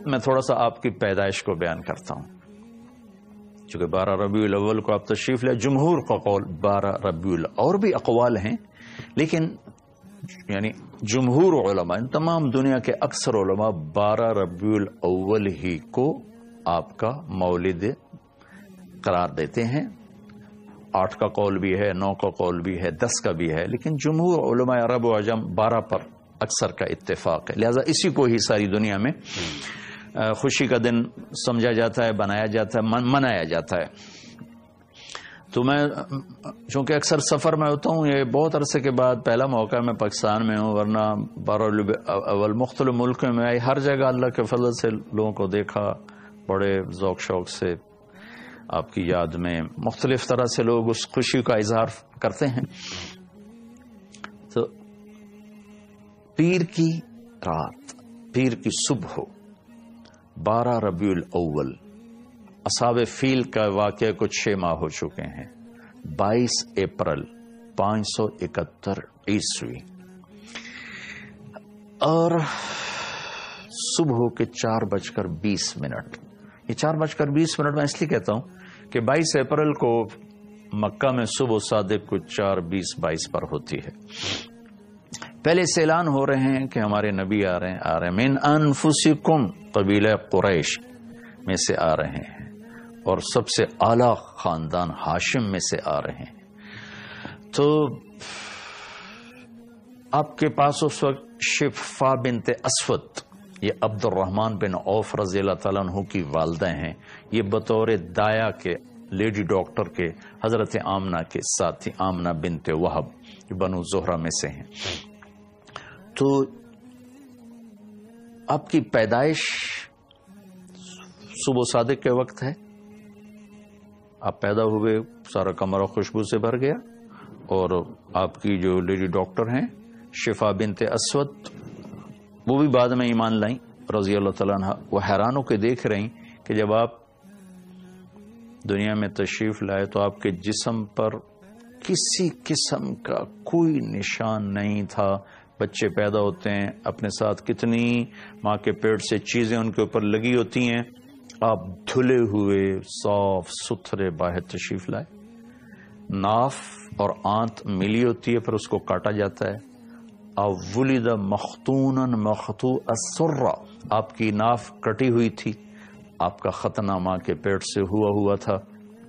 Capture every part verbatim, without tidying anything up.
میں تھوڑا سا آپ کی پیدائش کو بیان کرتا ہوں، چونکہ بارہ ربیع الاول کو آپ تشریف لے، جمہور کا قول بارہ ربیع الاول، اور بھی اقوال ہیں لیکن یعنی جمہور علماء، تمام دنیا کے اکثر علماء بارہ ربیع الاول ہی کو آپ کا مولد قرار دیتے ہیں۔ آٹھ کا قول بھی ہے، نو کا قول بھی ہے، دس کا بھی ہے، لیکن جمہور علماء عرب و عجم بارہ پر اکثر کا اتفاق ہے، لہذا اسی کو ہی ساری دنیا میں خوشی کا دن سمجھا جاتا ہے، بنایا جاتا ہے، منایا جاتا ہے۔ تو میں چونکہ اکثر سفر میں ہوتا ہوں، یہ بہت عرصے کے بعد پہلا موقع میں پاکستان میں ہوں، ورنہ بارہ اول مختلف ملکوں میں آئی، ہر جگہ اللہ کے فضل سے لوگوں کو دیکھا، بڑے ذوق شوق سے آپ کی یاد میں مختلف طرح سے لوگ اس خوشی کا اظہار کرتے ہیں۔ تو پیر کی رات، پیر کی صبح، بارہ ربیع الاول، اصحاب فیل کا واقعہ کچھ چھ ماہ ہو چکے ہیں، بائیس اپریل پانچ سو اکہتر عیسوی، اور صبح کے چار بج کر بیس منٹ۔ یہ چار بج کر بیس منٹ میں اس لیے کہتا ہوں کہ بائیس اپریل کو مکہ میں صبح صادق کو چار بیس بائیس پر ہوتی ہے۔ پہلے سے اعلان ہو رہے ہیں کہ ہمارے نبی آ رہے ہیں آ رہے ہیں من انفسکم، قبیلہ قریش میں سے آ رہے ہیں، اور سب سے اعلیٰ خاندان ہاشم میں سے آ رہے ہیں۔ تو آپ کے پاس اس وقت شفا بنت اسود، یہ عبد الرحمن بن عوف رضی اللہ تعالیٰ عنہ کی والدہ ہیں، یہ بطور دایا کے لیڈی ڈاکٹر کے حضرت آمنہ کے ساتھی، آمنہ بنت وہب، یہ بنو زہرہ میں سے ہیں۔ تو آپ کی پیدائش صبح صادق کے وقت ہے، آپ پیدا ہوئے، سارا کمرہ خوشبو سے بھر گیا، اور آپ کی جو لیڈی ڈاکٹر ہیں شفا بنت اسود، وہ بھی بعد میں ایمان لائیں رضی اللہ تعالیٰ عنہ، وہ حیران ہو کے دیکھ رہی کہ جب آپ دنیا میں تشریف لائے تو آپ کے جسم پر کسی قسم کا کوئی نشان نہیں تھا۔ بچے پیدا ہوتے ہیں، اپنے ساتھ کتنی ماں کے پیٹ سے چیزیں ان کے اوپر لگی ہوتی ہیں، آپ دھلے ہوئے صاف ستھرے باہر تشریف لائے۔ ناف اور آنت ملی ہوتی ہے، پھر اس کو کاٹا جاتا ہے۔ آپ ولد مختونا مقطوع السرہ، آپ کی ناف کٹی ہوئی تھی، آپ کا ختنہ ماں کے پیٹ سے ہوا ہوا تھا،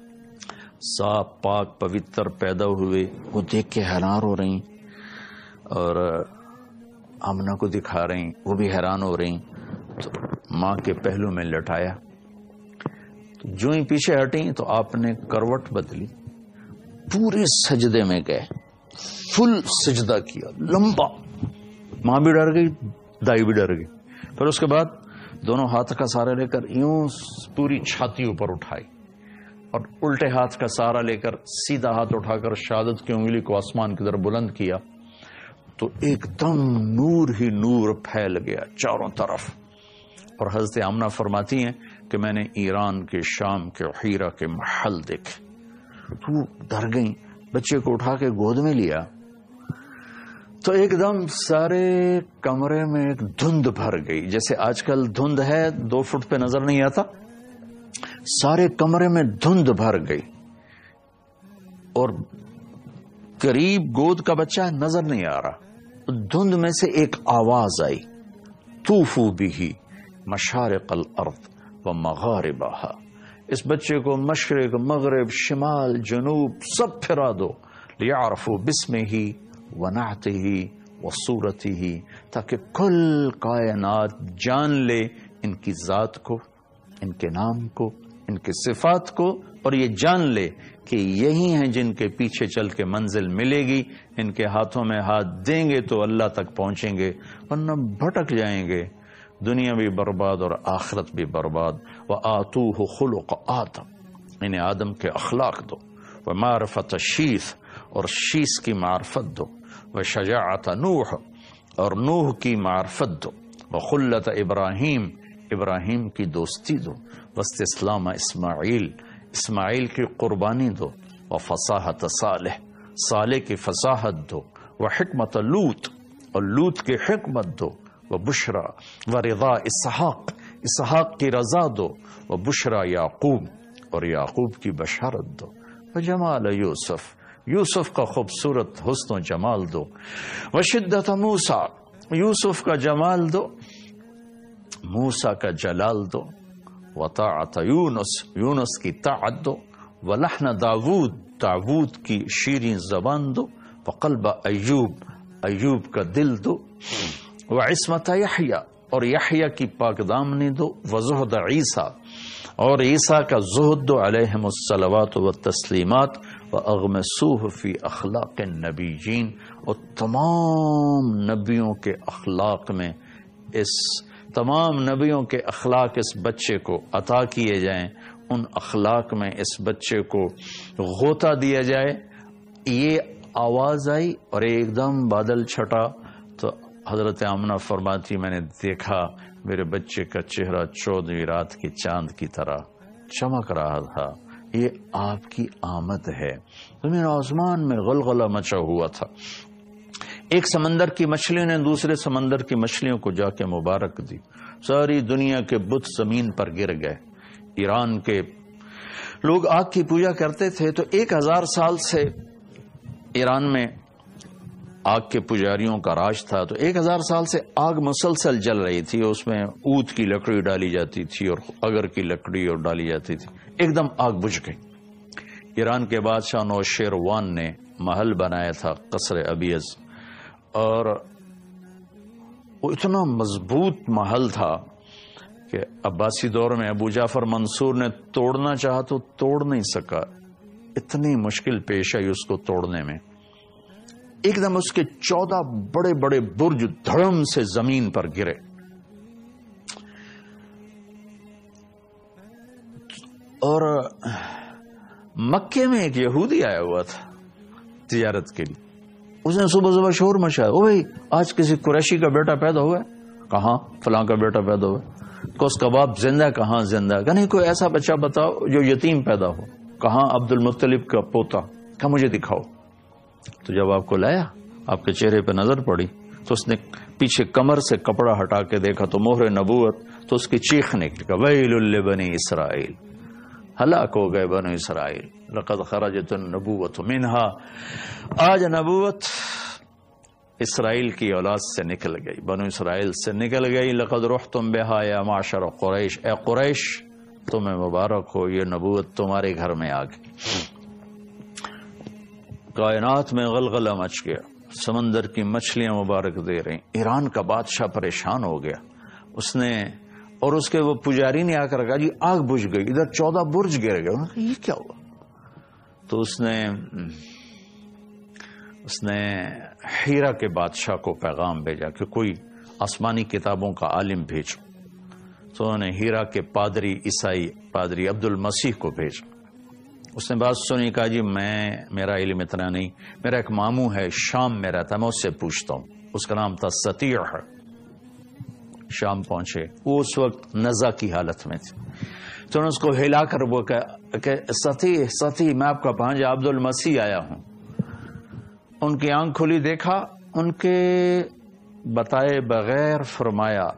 صاف پاک پوتر پیدا ہوئے۔ وہ دیکھ کے حیران ہو رہی اور آمنہ کو دکھا رہی، وہ بھی حیران ہو رہی۔ تو ماں کے پہلو میں لٹایا، جو ہی پیچھے ہٹیں تو آپ نے کروٹ بدلی، پورے سجدے میں گئے، فل سجدہ کیا لمبا۔ ماں بھی ڈر گئی، دائی بھی ڈر گئی۔ پھر اس کے بعد دونوں ہاتھ کا سہارا لے کر یوں پوری چھاتی اوپر اٹھائی، اور الٹے ہاتھ کا سہارا لے کر سیدھا ہاتھ اٹھا کر شہادت کی انگلی کو آسمان کی طرف بلند کیا، تو ایک دم نور ہی نور پھیل گیا چاروں طرف۔ اور حضرت آمنہ فرماتی ہیں کہ میں نے ایران کے، شام کے، حیرہ کے محل دیکھے، تو ڈر گئیں، بچے کو اٹھا کے گود میں لیا تو ایک دم سارے کمرے میں ایک دھند بھر گئی، جیسے آج کل دھند ہے دو فٹ پہ نظر نہیں آتا، سارے کمرے میں دھند بھر گئی، اور قریب گود کا بچہ نظر نہیں آ رہا۔ دھند میں سے ایک آواز آئی، طوفوا بہ مشارق الارض ومغاربہا، اس بچے کو مشرق، مغرب، شمال، جنوب سب پھرا دو، لیعرفوا باسمہ ونعتہ وصورتہ، تاکہ کل کائنات جان لے ان کی ذات کو، ان کے نام کو، ان کے صفات کو، اور یہ جان لے کہ یہی ہیں جن کے پیچھے چل کے منزل ملے گی، ان کے ہاتھوں میں ہاتھ دیں گے تو اللہ تک پہنچیں گے، ورنہ بھٹک جائیں گے، دنیا بھی برباد اور آخرت بھی برباد۔ وآتوہ خلق آدم، انہیں آدم کے اخلاق دو، ومعرفت شیث، اور شیث کی معرفت دو، وشجاعت نوح، اور نوح کی معرفت دو، وخلت ابراہیم، ابراہیم کی دوستی دو، واستسلام اسماعیل، اسماعیل کی قربانی دو، وفصاحت صالح، صالح کی فصاحت دو، وحکمت لوط، اور لوط کی حکمت دو، وبشرا ورضا اسحاق، اسحاق کی رضا دو، و بشرا یعقوب، اور یعقوب کی بشارت دو، و جمال یوسف، یوسف کا خوبصورت حسن و جمال دو، و شدت موسیٰ، یوسف کا جمال دو، موسیٰ کا جلال دو، و طاعت یونس، یونس کی طاعت دو، و لحن داود، داود کی شیریں زبان دو، و قلب ایوب، ایوب کا دل دو، و عصمت یحییٰ، اور یحییٰ کی پاک دامنی دو، و زہد عیسیٰ، اور عیسیٰ کا زہد دو، علیہم الصلوات والتسلیمات، و اغمسوہ فی اخلاق النبیین، اور تمام نبیوں کے اخلاق میں، اس تمام نبیوں کے اخلاق اس بچے کو عطا کیے جائیں، ان اخلاق میں اس بچے کو غوطہ دیا جائے۔ یہ آواز آئی اور ایک دم بادل چھٹا، تو حضرت آمنہ فرماتی میں نے دیکھا میرے بچے کا چہرہ چودہویں رات کی چاند کی طرح چمک رہا تھا، یہ آپ کی آمد ہے۔ زمین آسمان میں غلغلہ مچا ہوا تھا، ایک سمندر کی مچھلیوں نے دوسرے سمندر کی مچھلیوں کو جا کے مبارک دی، ساری دنیا کے بت زمین پر گر گئے۔ ایران کے لوگ آگ کی پوجا کرتے تھے، تو ایک ہزار سال سے ایران میں آگ کے پجاریوں کا راج تھا، تو ایک ہزار سال سے آگ مسلسل جل رہی تھی، اس میں اود کی لکڑی ڈالی جاتی تھی اور اگر کی لکڑی اور ڈالی جاتی تھی، ایک دم آگ بجھ گئی۔ ایران کے بادشاہ نوشیروان نے محل بنایا تھا قصر ابیض، اور وہ اتنا مضبوط محل تھا کہ عباسی دور میں ابو جعفر منصور نے توڑنا چاہا تو توڑ نہیں سکا، اتنی مشکل پیش آئی اس کو توڑنے میں۔ ایک دم اس کے چودہ بڑے بڑے برج دھڑم سے زمین پر گرے، اور مکے میں ایک یہودی آیا ہوا تھا تجارت کے لیے، اس نے صبح صبح شور مچایا، او بھائی آج کسی قریشی کا بیٹا پیدا ہوا ہے؟ کہاں؟ فلاں کا بیٹا پیدا ہوا ہے۔ کہ اس کا باپ زندہ؟ کہاں زندہ؟ کہ نہیں، کوئی ایسا بچہ بتاؤ جو یتیم پیدا ہو۔ کہاں؟ عبد المطلب کا پوتا۔ کہ مجھے دکھاؤ۔ تو جب آپ کو لایا، آپ کے چہرے پہ نظر پڑی، تو اس نے پیچھے کمر سے کپڑا ہٹا کے دیکھا تو مہر نبوت، تو اس کی چیخ نکلی، ویل لبنی اسرائیل، ہلاک ہو گئے بنو اسرائیل، لقد خرجت النبوت منہا، آج نبوت اسرائیل کی اولاد سے نکل گئی، بنو اسرائیل سے نکل گئی۔ لقد رحتم بہا یا معشر قریش، اے قریش تمہیں مبارک ہو، یہ نبوت تمہارے گھر میں آ گئی۔ کائنات میں غلغلہ مچ گیا، سمندر کی مچھلیاں مبارک دے رہی۔ ایران کا بادشاہ پریشان ہو گیا، اس نے اور اس کے وہ پجاری نے آ کر کہا جی آگ بجھ گئی، ادھر چودہ برج گر گئے۔ انہوں نے کہا یہ کیا ہوا؟ تو اس نے اس نے ہیرا کے بادشاہ کو پیغام بھیجا کہ کوئی آسمانی کتابوں کا عالم بھیجو۔ تو انہوں نے ہیرا کے پادری عیسائی پادری عبد المسیح کو بھیجا۔ اس نے بات سنی، کہا جی میں میرا علم اتنا نہیں، میرا ایک ماموں ہے شام میں رہتا ہے، میں اس سے پوچھتا ہوں۔ اس کا نام تھا سطیع۔ شام پہنچے، وہ اس وقت نزا کی حالت میں تھے، تو نے اس کو ہلا کر وہ کہ سطیع سطیع میں آپ کا بھانجا عبد المسیح آیا ہوں۔ ان کی آنکھ کھلی، دیکھا، ان کے بتائے بغیر فرمایا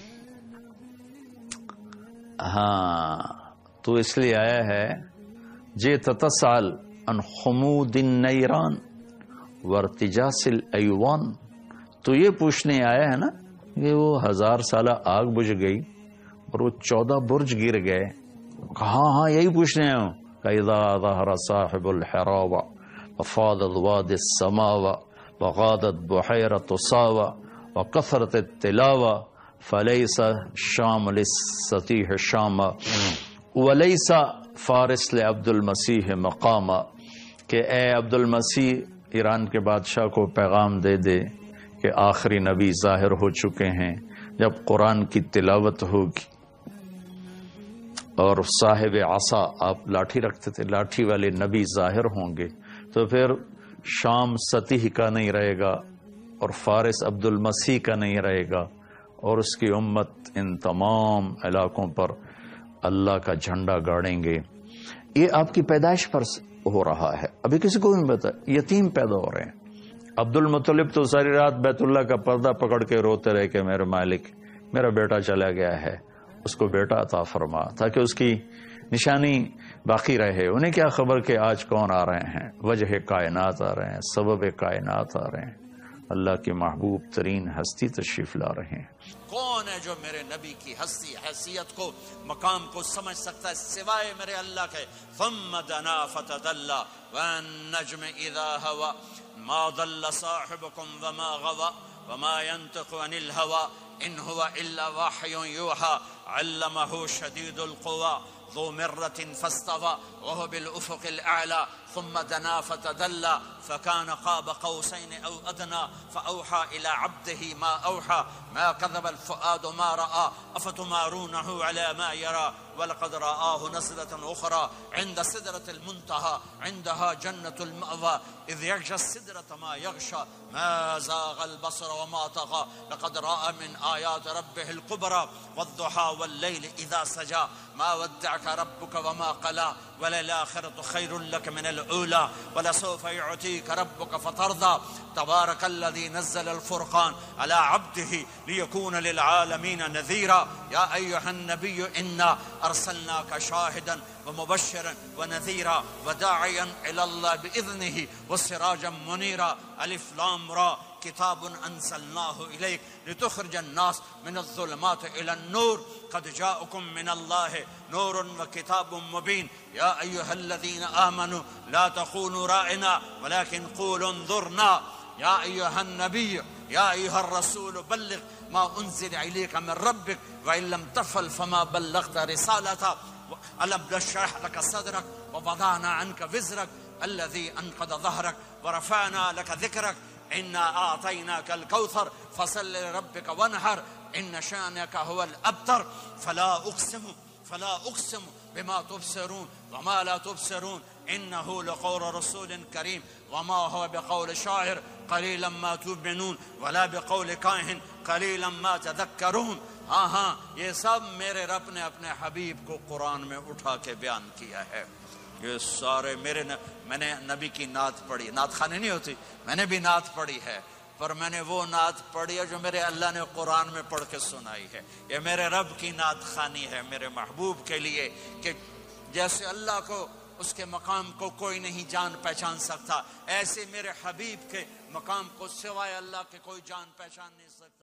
ہاں تو اس لیے آیا ہے جے تتسال ان خمود النیران وارتجاس الایوان، تو یہ پوچھنے آیا ہے نا کہ وہ ہزار سالہ آگ بجھ گئی اور وہ چودہ برج گر گئے؟ کہاں؟ ہاں یہی پوچھنے آیا ہوں۔ کَإِذَا ظَهَرَ صَاحِبُ الْحِرَاوَ وَفَاضَتْ وَادِ السَّمَاوَ وَغَادَتْ بُحَيْرَةُ صَاوَ وَكَثْرَتِ التِّلَاوَ فَلَيْسَ شَامُ لِلسَّطِيحِ شَامَ وَلَيْسَ فارس لعبد المسیح مقامہ، کہ اے عبد المسیح ایران کے بادشاہ کو پیغام دے دے کہ آخری نبی ظاہر ہو چکے ہیں، جب قرآن کی تلاوت ہوگی اور صاحب عصا، آپ لاٹھی رکھتے تھے، لاٹھی والے نبی ظاہر ہوں گے، تو پھر شام سطیح کا نہیں رہے گا اور فارس عبد المسیح کا نہیں رہے گا، اور اس کی امت ان تمام علاقوں پر اللہ کا جھنڈا گاڑیں گے۔ یہ آپ کی پیدائش پر ہو رہا ہے، ابھی کسی کو نہیں پتا، یتیم پیدا ہو رہے ہیں۔ عبد المطلب تو ساری رات بیت اللہ کا پردہ پکڑ کے روتے رہے کہ میرے مالک میرا بیٹا چلا گیا ہے، اس کو بیٹا عطا فرما تاکہ اس کی نشانی باقی رہے. انہیں کیا خبر کہ آج کون آ رہے ہیں، وجہ کائنات آ رہے ہیں، سبب کائنات آ رہے ہیں، اللہ کی محبوب ترین ہستی تشریف لا رہے ہیں. کون ہے جو میرے نبی کی ہستی حیثیت کو مقام کو سمجھ سکتا ہے سوائے میرے اللہ کے؟ ثم دنا فتدلى والنجم اذا هوى ما ضل صاحبكم وما غوى وما ينطق عن الهوى ان هو الا وحي يوحى علمه شديد القوى ذو مرة فاستوى وهو بالأفق الأعلى ثم دنا فتدلى فكان قاب قوسين أو أدنى فأوحى إلى عبده ما أوحى ما كذب الفؤاد ما رأى أفتمارونه على ما يرى ولقد رآه نزلة أخرى عند سدرة المنتهى عندها جنة المأوى إذ يغشى السدرة ما يغشى ما زاغ البصر وما طغى لقد رأى من آيات ربه الكبرى والضحى والليل إذا سجى ما ودعك ربك وما قلى وللآخرة خير لك من الأولى ولسوف يعطيك ربك فترضى تبارك الذي نزل الفرقان على عبده ليكون للعالمين نذيرا يا أيها النبي إنا أرسلناك شاهدا ومبشرا ونذيرا وداعيا إلى الله بإذنه وسراجا منيرا ألف لام را كتاب أنزلناه إليك لتخرج الناس من الظلمات إلى النور قد جاءكم من الله نور وكتاب مبين يا أيها الذين آمنوا لا تخونوا رائنا ولكن قولوا انظرنا يا أيها النبي يا أيها الرسول بلغ ما أنزل إليك من ربك وإن لم تفعل فما بلغت رسالته ألم نشرح لك صدرك ووضعنا عنك وزرك الذي أنقض ظهرك ورفعنا لك ذكرك إنا أعطيناك الكوثر فصل لربك وانحر إن شانك هو الأبتر فلا أقسم فلا أقسم بما تبصرون وما لا تبصرون إنه لقول رسول كريم وما هو بقول شاعر قليلا ما تؤمنون ولا بقول کاہن قليلا ما تذكرون. ہاں ہاں یہ سب میرے رب نے اپنے حبیب کو قرآن میں اٹھا کے بیان کیا ہے. یہ سارے میرے ن... میں نے نبی کی نعت پڑھی. نعت خانی نہیں ہوتی، میں نے بھی نعت پڑھی ہے، پر میں نے وہ نعت پڑھی ہے جو میرے اللہ نے قرآن میں پڑھ کے سنائی ہے. یہ میرے رب کی نعت خانی ہے میرے محبوب کے لیے کہ جیسے اللہ کو اس کے مقام کو کوئی نہیں جان پہچان سکتا، ایسے میرے حبیب کے مقام کو سوائے اللہ کے کوئی جان پہچان نہیں سکتا.